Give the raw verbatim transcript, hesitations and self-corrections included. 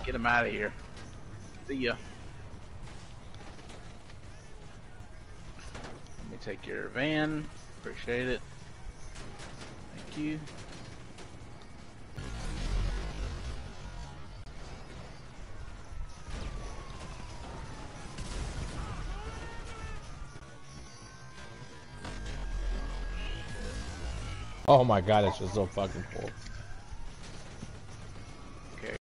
Get him out of here. See ya. Let me take your van. Appreciate it. Thank you. Oh my god, it's just so fucking full.